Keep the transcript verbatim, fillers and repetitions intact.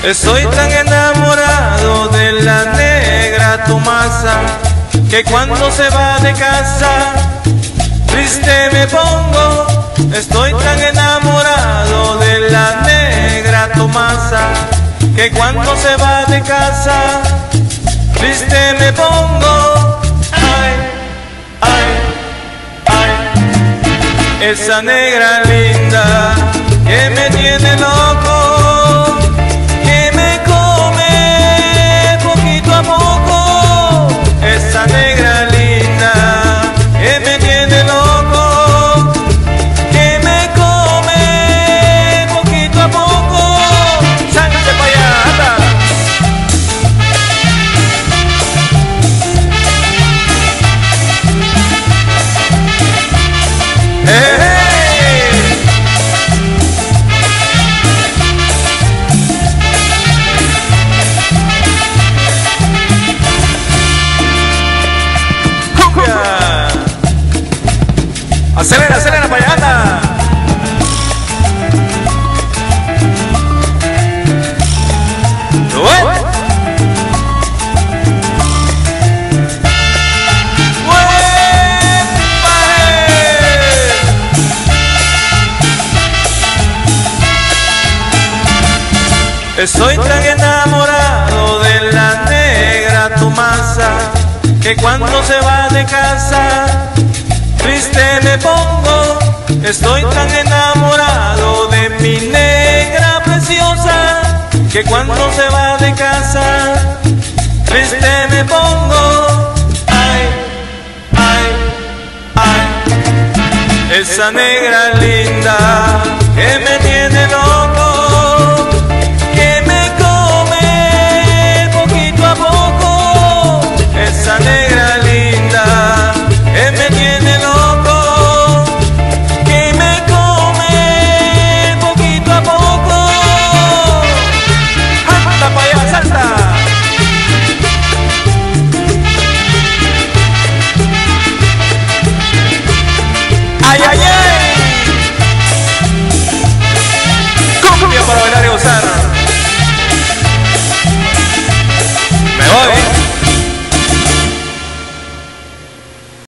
Estoy tan enamorado de la negra Tomasa que cuando se va de casa triste me pongo. Estoy tan enamorado de la negra Tomasa que cuando se va de casa triste me pongo. Ay, ay, ay, esa negra linda que me tiene loco, que me come poquito a poco. Esa negra linda que me tiene loco, que me come poquito a poco. ¡Sáquese para allá, anda! ¡Eh! Acelera, acelera para allá, anda. ¿What? Estoy tan enamorado de la negra Tomasa que cuando se va de casa triste me pongo. Estoy tan enamorado de mi negra preciosa que cuando se va de casa triste me pongo. Ay, ay, ay, esa negra linda que me tiene loco, que me come poquito a poco. Esa negra linda que me tiene loco, que me come poquito a poco. ¡Salta para allá, salta! ¡Ay, ay, ay!